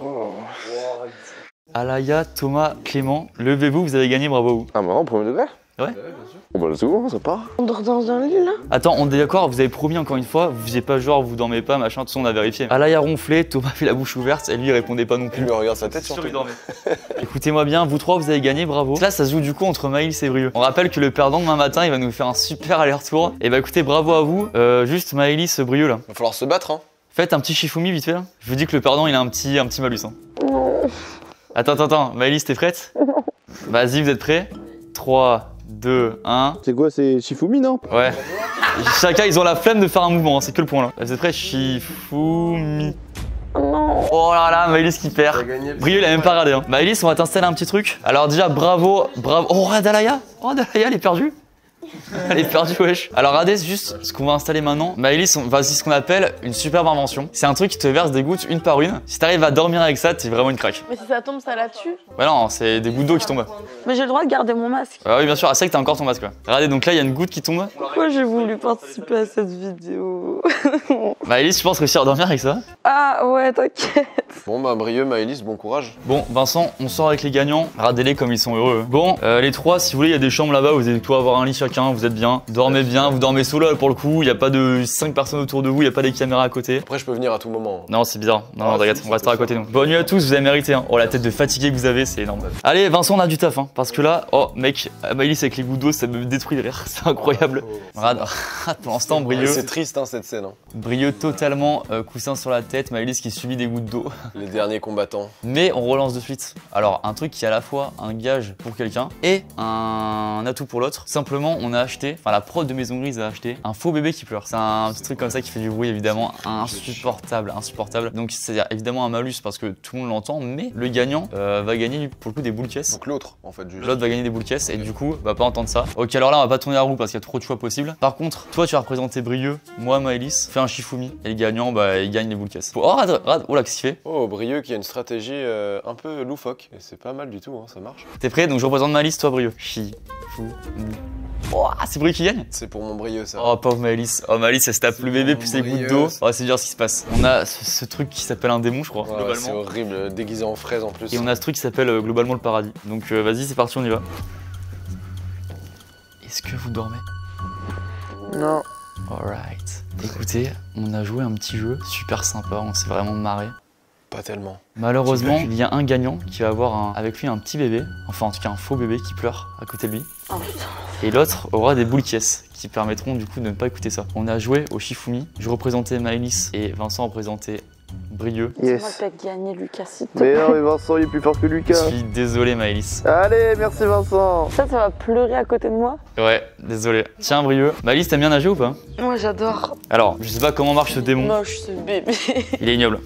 Alaya, Thomas, Clément, levez-vous, vous avez gagné, bravo vous. Ah, marrant, premier degré? Ouais. Bon, bah, le second, ça part. On dort dans un lit là? Attends, on est d'accord, vous avez promis encore une fois, vous faisiez pas genre vous dormez pas, machin, tout ça on a vérifié. Alaya ronflait, Thomas fait la bouche ouverte, et lui il répondait pas non Il plus. lui regarde sa tête Sûr, surtout. il dormait. Écoutez-moi bien, vous trois vous avez gagné, bravo. Là ça se joue du coup entre Maëlys et Brieux. On rappelle que le perdant demain matin il va nous faire un super aller-retour. Et bah écoutez, bravo à vous. Euh, juste Maëlys, Brieux là. Va falloir se battre, hein. Faites un petit Shifumi vite fait là. Je vous dis que le perdant il a un petit, un petit malus. Hein. Non. Attends, attends, attends. Maëlys, t'es prête? Vas-y, vous êtes prêts? trois, deux, un. C'est quoi, c'est Shifumi, non? Ouais. Chacun, ils ont la flemme de faire un mouvement, hein, c'est que le point là. Vous êtes prêts? Shifumi. Non. Oh là là, Maëlys qui perd. Brieux, il a même pas regardé. Hein. Maëlys, on va t'installer un petit truc. Alors déjà, bravo, bravo. Oh, regarde Alaya. Oh, Alaya, elle est perdue. Elle est perdue, wesh. Alors regardez juste ce qu'on va installer maintenant. Maëlys, on va c'est ce qu'on appelle une superbe invention. C'est un truc qui te verse des gouttes une par une. Si t'arrives à dormir avec ça, t'es vraiment une craque. Mais si ça tombe, ça la tue. Ouais non, c'est des gouttes d'eau qui tombent. Mais j'ai le droit de garder mon masque. Ah oui bien sûr, ah, c'est vrai que t'as encore ton masque quoi. Regardez donc là il y a une goutte qui tombe. Pourquoi j'ai voulu participer à cette vidéo? Maëlys, tu penses réussir à dormir avec ça? Ah ouais, t'inquiète. Bon, bah, Brieux, Maëlys, bon courage. Bon Vincent, on sort avec les gagnants. Regardez-les comme ils sont heureux. Bon, euh, les trois, si vous voulez, il y a des chambres là-bas, vous allez tout avoir un lit chacun, vous êtes bien. Dormez bien, vous dormez solo pour le coup, il n'y a pas de cinq personnes autour de vous, il n'y a pas des caméras à côté. Après, je peux venir à tout moment. Non, c'est bizarre. Non, non, Ah, regarde, si, on restera à c'est côté nous. Bonne nuit à tous, vous avez mérité. Hein. Oh, la tête de fatigué que vous avez, c'est énorme. Allez, Vincent, on a du taf, hein, parce que là, oh, mec, Maëlys avec les gouttes d'eau, ça me détruit de rire, c'est incroyable. Regarde, pour l'instant, Ouais, Brieux. c'est triste, hein, cette scène. scène. Hein. Brieux totalement euh, coussin sur la tête, Maëlys qui subit des gouttes d'eau. Les derniers combattants. Mais on relance de suite. Alors, un truc qui est à la fois un gage pour quelqu'un et un atout pour l'autre. Simplement, on a acheté, enfin la prod de Maison Grise a acheté un faux bébé qui pleure. C'est un petit truc comme ça qui fait du bruit, évidemment, insupportable, insupportable. Donc, c'est évidemment un malus parce que tout le monde l'entend, mais le gagnant euh, va gagner pour le coup des boules caisses. Donc l'autre, en fait, juste. L'autre va gagner des boules caisses et du coup, va pas entendre ça. Ok, alors là, on va pas tourner la roue parce qu'il y a trop de choix possibles. Par contre, toi, tu vas représenter Brieux, moi, Maëlys, fais un Shifumi et le gagnant, bah, il gagne les boules caisses. Oh, Rad, Rad, oh là, qu'est-ce qu'il fait? Oh, Brieux qui a une stratégie euh, un peu loufoque. Et c'est pas mal du tout, hein, ça marche. T'es prêt? Donc je représente Maëlys, toi Brieux. Shifumi. Oh, c'est Brieux qui gagne? C'est pour mon Brieux, ça. Oh, pauvre Maëlys. Oh, Maëlys, elle se tape le bébé plus les gouttes d'eau. Oh, c'est dur ce qui se passe. On a ce, ce truc qui s'appelle un démon, je crois, Ouais, c'est globalement. horrible, déguisé en fraise en plus. Et on a ce truc qui s'appelle euh, globalement le paradis. Donc euh, vas-y, c'est parti, on y va. Est-ce que vous dormez? Non. Alright. Écoutez, on a joué un petit jeu super sympa, on s'est vraiment marré. Pas tellement. Malheureusement, il y a un gagnant qui va avoir un, avec lui un petit bébé, enfin en tout cas un faux bébé qui pleure à côté de lui. Oh putain. Et l'autre aura des boules caisses qui permettront du coup de ne pas écouter ça. On a joué au Shifumi, je représentais Maëlys et Vincent représentait Brieux. C'est moi Yes. qui ai gagné, Lucas, s'il te Mais plaît. non, mais Vincent, il est plus fort que Je Lucas. suis désolé Maëlys. Allez, merci Vincent. Ça, ça va pleurer à côté de moi. Ouais, désolé. Tiens Brieux. Maëlys, t'aimes bien nager ou pas? Moi, j'adore. Alors, je sais pas comment marche ce démon, Moche, ce bébé. il est ignoble.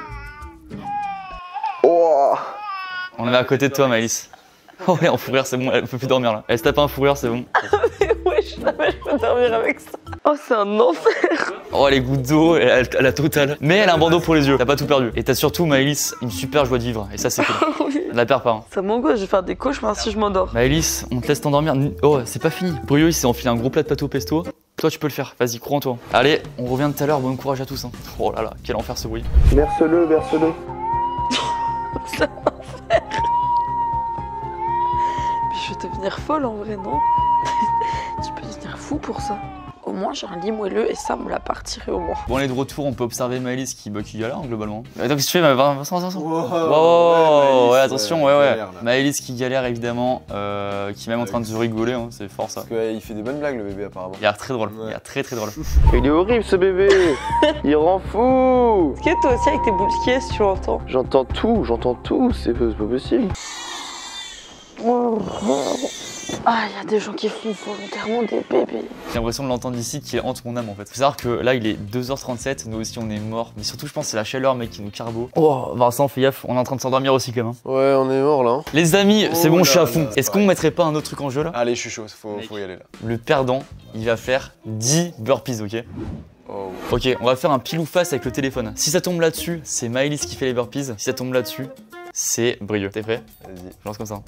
Oh. On est à côté de toi Maëlys. Oh ouais, en fou rire, c'est bon, elle peut plus dormir là. Elle se tape un fou rire, c'est bon. Wesh, non, mais je peux dormir avec ça. Oh, c'est un enfer. Oh, les gouttes d'eau, elle, elle, elle a totale. Mais elle a un bandeau pour les yeux, t'as pas tout perdu. Et t'as surtout, Maëlys, une super joie de vivre. Et ça, c'est cool. Oui. Elle la perd pas. Hein. Ça m'angoisse, je vais faire des cauchemars si je m'endors. Maëlys, on te laisse t'endormir. Oh, c'est pas fini. Brieux, il s'est enfilé un gros plat de pâte au pesto. Toi, tu peux le faire. Vas-y, cours en toi. Allez, on revient tout à l'heure. Bon courage à tous. Hein. Oh là là, quel enfer ce bruit. Berce-le, berce-le. C'est un enfer. Mais je vais devenir folle en vrai, non? Tu peux devenir fou pour ça. Au moins, j'ai un lit moelleux et ça me l'a partiré au moins. Bon, allez, de retour, on peut observer Maëlys qui, bah, qui galère hein, globalement. Attends, qu'est-ce que tu fais, Vincent, Vincent? Wow, Wow, ouais, Maëlys, attention, euh, ouais, ouais. galère, là. Maëlys qui galère évidemment, euh, qui est même en train de se rigoler, hein, c'est fort ça. Parce qu'il fait des bonnes blagues, le bébé, apparemment. Il a l'air très drôle, il a Ouais. l'air très très drôle. Il est horrible ce bébé. Il rend fou. Est-ce que toi aussi, avec tes boules qui est, tu l'entends? J'entends tout, j'entends tout, c'est pas c'est pas possible. Ah, il y a des gens qui font volontairement des bébés. J'ai l'impression de l'entendre d'ici qui hante mon âme en fait. Faut savoir que là il est deux heures trente-sept, nous aussi on est morts. Mais surtout je pense que c'est la chaleur mec qui nous carbo. Oh Vincent fais gaffe, on est en train de s'endormir aussi quand même. Hein. Ouais, on est mort là. Hein. Les amis, c'est Oh bon je suis là à fond. là, Est-ce qu'on ouais. mettrait pas un autre truc en jeu là? Allez, je suis chaud, faut, faut y aller là. Le perdant, il va faire dix burpees, ok? Oh. Ok, on va faire un pile ou face avec le téléphone. Si ça tombe là-dessus, c'est Maëlys qui fait les burpees. Si ça tombe là-dessus, c'est Brieux. T'es prêt? Vas-y. Je lance comme ça.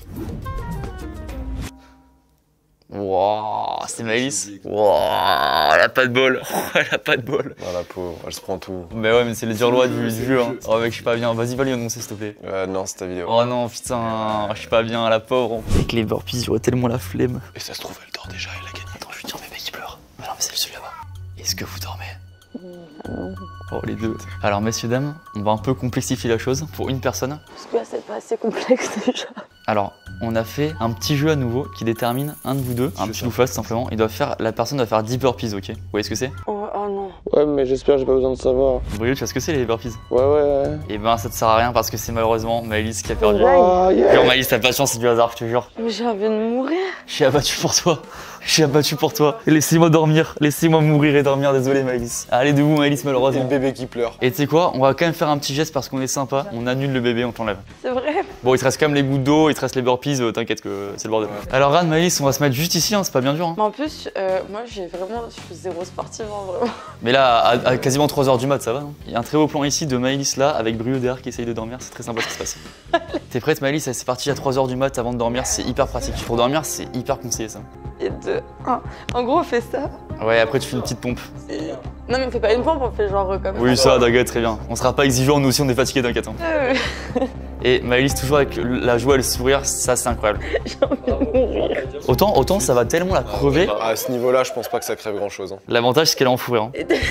Wouah, c'est Maëlys. Wouah, elle a pas de bol. Elle a pas de bol. Oh la pauvre, elle se prend tout. Mais ouais, mais c'est les dures lois du, du jeu. Hein. Oh mec, je suis pas bien. Vas-y, va lui annoncer s'il te plaît. Euh, non, c'est ta vidéo. Oh non, putain, je suis pas bien, la pauvre. Avec les burpees, j'aurais tellement la flemme. Et ça se trouve, elle dort déjà, elle a gagné. Attends, je vais dire bébé qui pleure. Mais non, mais c'est celui là-bas. Est-ce que vous dormez? Oh, les deux. Alors, messieurs, dames, on va un peu complexifier la chose pour une personne. Parce que là, c'est pas assez complexe déjà. Alors, on a fait un petit jeu à nouveau qui détermine un de vous deux, un Je petit sais. ou face simplement. Il doit faire, la personne doit faire dix burpees, ok? Vous voyez ce que c'est? Oh, oh non. Ouais, mais j'espère que j'ai pas besoin de savoir. Brieux, tu vois ce que c'est les burpees? Ouais, ouais. Et ben, ça te sert à rien parce que c'est malheureusement Maëlys qui a perdu. Ouais. Oh, yeah. Jure, Maëlys, t'as pas de chance, c'est du hasard, je te jure. Mais j'ai envie de mourir. Je suis abattu pour toi. Je suis abattu pour toi. Laissez-moi dormir. Laissez-moi mourir et dormir. Désolé, Maëlys. Allez, debout, Maëlys, Et malheureusement. le bébé qui pleure. Et tu sais quoi? On va quand même faire un petit geste parce qu'on est sympa. On annule le bébé, on t'enlève. C'est vrai. Bon, il te reste quand même les gouttes d'eau, il te reste les burpees. euh, T'inquiète que c'est le bordel. Alors, Ran, Maëlys, on va se mettre juste ici. Hein, c'est pas bien dur. Hein. Mais en plus, euh, moi, j'ai vraiment. Je suis zéro sportive, hein, vraiment. Mais là, à, à quasiment trois heures du mat, ça va. Hein. Il y a un très beau plan ici de Maëlys là, avec Brieux derrière qui essaye de dormir. C'est très sympa ce qui se passe. T'es prête, Maëlys? C'est parti à trois heures du mat avant de dormir. C'est hyper pratique. Pour dormir, c'est hyper conseillé ça. Et deux, un. En gros, on fait ça. Ouais, après, tu fais une petite pompe. Et... Non, mais on fait pas une pompe, on fait genre comme Oui, ça. ça, t'inquiète, très bien. On sera pas exigeant, nous aussi, on est fatigué, t'inquiète. Hein. Euh, Et Maëlys toujours avec la joie et le sourire, ça c'est incroyable. J'ai envie de mourir. Autant, autant ça va tellement la crever. À ce niveau-là, je pense pas que ça crève grand-chose. Hein. L'avantage c'est qu'elle est en fourrure. Hein. Et deux-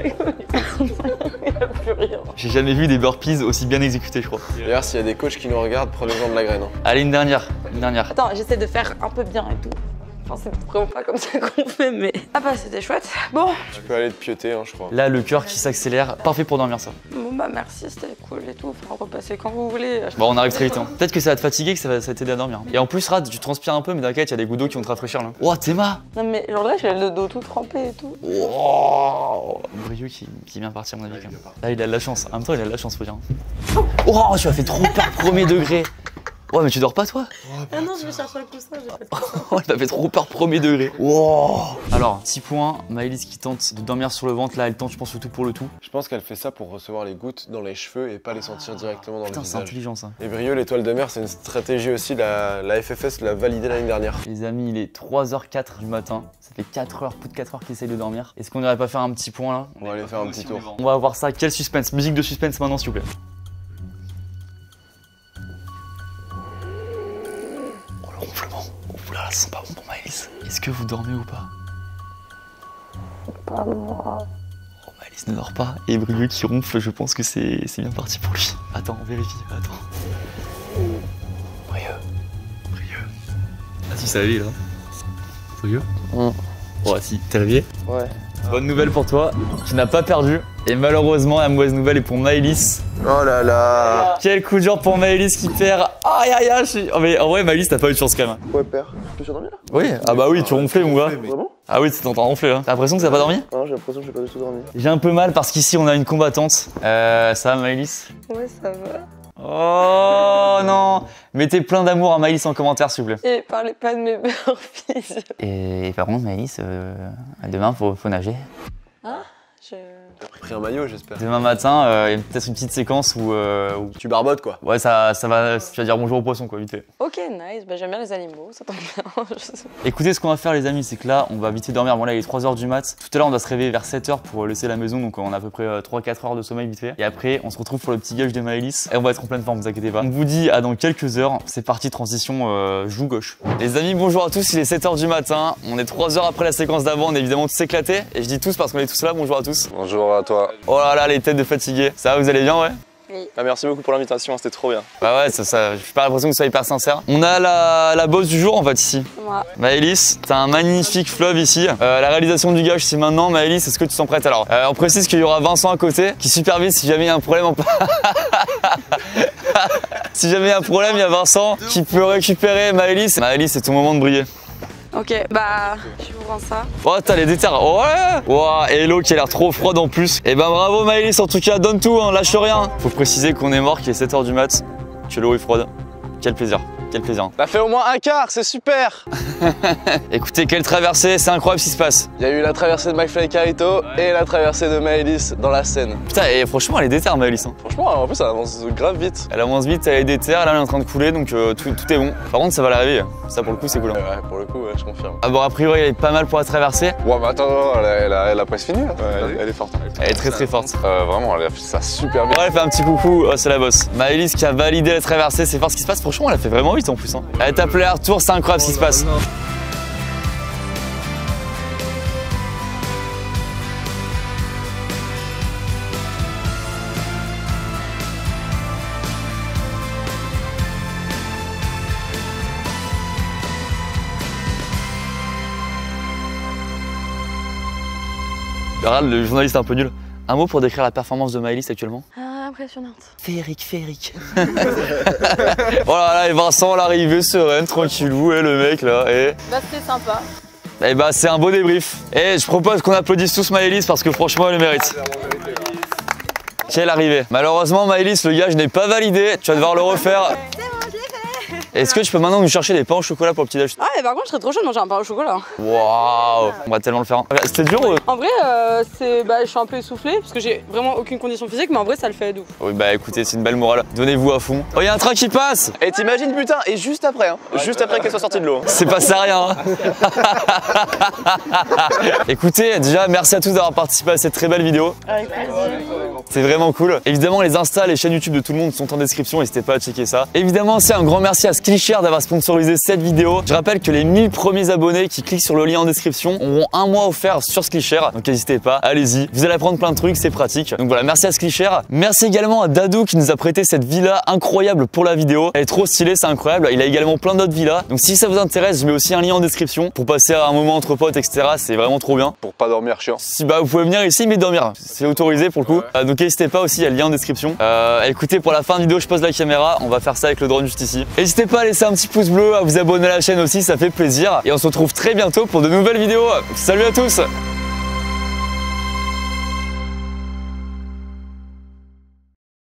Il n'y a plus rien. J'ai jamais vu des burpees aussi bien exécutés, je crois. D'ailleurs, s'il y a des coachs qui nous regardent, prenez-en de la graine. Hein. Allez, une dernière, une dernière. Attends, j'essaie de faire un peu bien et tout. Enfin, c'est vraiment pas comme ça qu'on fait, mais. Ah bah, c'était chouette. Bon. Tu peux aller te pioter, hein, je crois. Là, le cœur qui s'accélère, parfait pour dormir ça. Bon bah, merci, c'était cool et tout. Enfin, repasser quand vous voulez. Bon, on arrive très vite. Hein. Peut-être que ça va te fatiguer, que ça va, ça va t'aider à dormir. Et en plus, Rad, tu transpires un peu, mais t'inquiète, il y a des gouttes d'eau qui vont te rafraîchir là. Oh, Théma. Non, mais genre là, j'ai le dos tout trempé et tout. Oh, Brieux qui, qui vient partir, à mon avis. Quand même. Là, il a de la chance. En même temps, il a de la chance, faut dire. Oh, tu m'as fait trop peur, premier degré. Ouais, mais tu dors pas, toi? Ah non, je vais chercher un coussin, j'ai pas de coussin. Oh, elle m'a fait trop peur, premier degré. Wow. Alors, petit point, Maëlys qui tente de dormir sur le ventre. Là, elle tente, je pense, le tout pour le tout. Je pense qu'elle fait ça pour recevoir les gouttes dans les cheveux et pas les sentir directement dans Putain, le c'est visage. intelligent ça. Et Brieux, l'étoile de mer, c'est une stratégie aussi. La, la F F S l'a validé l'année dernière. Les amis, il est trois heures quatre du matin. Ça fait quatre heures, plus de quatre heures qu'il essaye de dormir. Est-ce qu'on n'irait pas faire un petit point là? On va aller faire un petit tour. On va voir ça. Quel suspense? Musique de suspense maintenant, s'il vous plaît. Oh, le ronflement. Oh là là, ça sent pas bon pour Maëlys. Est-ce que vous dormez ou pas? Pas moi. Oh, Maëlys ne dort pas. Et Brieux qui ronfle, je pense que c'est bien parti pour lui. Attends, on vérifie. Attends. Brieux. Brieux. Ah, tu savais là? Brieux? Mm. Oh, si, t'es réveillé? Ouais. Bonne nouvelle pour toi, tu n'as pas perdu. Et malheureusement, la mauvaise nouvelle est pour Maëlys. Oh là là. Quel coup dur pour Maëlys qui perd. Aïe aïe aïe. Je suis... oh, mais en vrai, Maëlys, t'as pas eu de chance quand même. Ouais, père. Tu peux surdomir là? Oui, ah bah oui, tu ronflais mon gars. Vraiment? Ah oui, t'es en train de ronfler là. T'as l'impression que t'as pas dormi? Non, j'ai l'impression que j'ai pas du tout dormi. J'ai un peu mal parce qu'ici, on a une combattante. Euh, ça va Maëlys? Ouais, ça va. Oh non. Mettez plein d'amour à Maëlys en commentaire s'il vous plaît. Et parlez pas de mes burpees. Et par contre, Maëlys, euh, demain, faut, faut nager. Hein? Je... T'as pris un maillot, j'espère. Demain matin, il euh, y a peut-être une petite séquence où, euh, où... Tu barbotes quoi. Ouais, ça, ça va, tu vas dire bonjour aux poissons quoi, vite fait. Ok, nice, bah, j'aime bien les animaux, ça tombe bien. Écoutez, ce qu'on va faire les amis, c'est que là, on va vite fait dormir. Bon là, il est trois heures du mat. Tout à l'heure, on doit se réveiller vers sept heures pour laisser la maison, donc on a à peu près trois quatre heures de sommeil vite fait. Et après, on se retrouve pour le petit gage de Maëlys. Et on va être en pleine forme, vous inquiétez pas. On vous dit à dans quelques heures. C'est parti, transition euh, joue gauche. Les amis, bonjour à tous, il est sept heures du matin. On est trois heures après la séquence d'avant, on est évidemment tous éclatés. Et je dis tous parce qu'on est tous là, bonjour à tous. Bonjour à toi. Oh là là, les têtes de fatigués. Ça va, vous allez bien, ouais? Oui. Ah, merci beaucoup pour l'invitation, c'était trop bien. Bah ouais, ça, ça, j'ai pas l'impression que ce soit hyper sincère. On a la, la boss du jour en fait ici. Moi. Maëlys, t'as un magnifique fleuve ici. Euh, la réalisation du gage c'est maintenant. Maëlys, est-ce que tu t'en prêtes? Alors, euh, on précise qu'il y aura Vincent à côté qui supervise si jamais il y a un problème en... Si jamais il y a un problème, il y a Vincent qui peut récupérer Maëlys. Maëlys, c'est ton moment de briller. Ok, bah, je vous rends ça. Oh, t'as les déterres. Ouais. Wow, Hello qui a l'air trop froide en plus. Et ben bravo Maëlys, en tout cas, donne tout, hein, lâche rien. Faut préciser qu'on est mort, qu'il est sept heures du mat, que l'eau est froide. Quel plaisir. Quel plaisir. T'as fait au moins un quart, c'est super. Écoutez, quelle traversée, c'est incroyable ce qui se passe. Il y a eu la traversée de McFly et Carito et la traversée de Maëlys dans la Seine. Putain, et franchement, elle est déterre, Maëlys. Hein. Franchement, en plus, ça avance grave vite. Elle avance vite, elle est déterre, là, elle est en train de couler, donc euh, tout, tout est bon. Par contre, ça va l'arriver. Ça, pour le coup, c'est cool. Hein. Ouais, pour le coup, ouais, je confirme. Ah bon, a priori, elle est pas mal pour la traverser. Ouais, mais attends, elle a, elle a, elle a presque fini là. Ouais, elle, elle est forte. Elle est très très forte. Euh, vraiment, elle a fait ça super bien. Ouais, elle fait un petit coucou, oh, c'est la boss. Maëlys qui a validé la traversée, c'est fort ce qui se passe. Franchement, elle a fait vraiment vite en plus. Hein. Elle tape les retours, c'est incroyable ce qui se passe. Regarde, le journaliste est un peu nul. Un mot pour décrire la performance de Maëlys actuellement? Ah, impressionnante. Féerique, féerique. Oh là là, et Vincent, l'arrivée sereine, tranquillou, et le mec là, et... Bah, c'était sympa. Et bah, c'est un beau débrief. Et je propose qu'on applaudisse tous Maëlys parce que franchement, elle le mérite. Quelle arrivée. Malheureusement, Maëlys, le gage n'est pas validé. Tu vas devoir le refaire. Est-ce que tu peux maintenant nous chercher des pains au chocolat pour le petit déj? Ah, mais par contre, je serais trop chaud de manger un pain au chocolat. Waouh, on va tellement le faire. C'était dur ou... En vrai, euh, c'est, bah, je suis un peu essoufflée parce que j'ai vraiment aucune condition physique, mais en vrai, ça le fait d'où. Oui, bah écoutez, c'est une belle morale. Donnez-vous à fond. Oh, il y a un train qui passe. Et t'imagines, putain, et juste après, hein, juste après qu'elle soit sortie de l'eau. C'est passé à rien. Hein. Écoutez, déjà, merci à tous d'avoir participé à cette très belle vidéo. Avec plaisir. C'est vraiment cool. Évidemment, les Insta, les chaînes YouTube de tout le monde sont en description, n'hésitez pas à checker ça. Évidemment, c'est un grand merci à Skillshare d'avoir sponsorisé cette vidéo. Je rappelle que les mille premiers abonnés qui cliquent sur le lien en description auront un mois offert sur Skillshare. Donc n'hésitez pas, allez-y. Vous allez apprendre plein de trucs, c'est pratique. Donc voilà, merci à Skillshare. Merci également à Dadou qui nous a prêté cette villa incroyable pour la vidéo. Elle est trop stylée, c'est incroyable. Il a également plein d'autres villas. Donc si ça vous intéresse, je mets aussi un lien en description pour passer un moment entre potes, et cetera. C'est vraiment trop bien. Pour pas dormir chiant. Si bah vous pouvez venir ici mais dormir, c'est autorisé pour le coup. Euh, donc n'hésitez pas aussi, il y a le lien en description. Euh, écoutez, pour la fin de vidéo, je pose la caméra. On va faire ça avec le drone juste ici. N'hésitez pas à laisser un petit pouce bleu, à vous abonner à la chaîne aussi, ça fait plaisir. Et on se retrouve très bientôt pour de nouvelles vidéos. Salut à tous!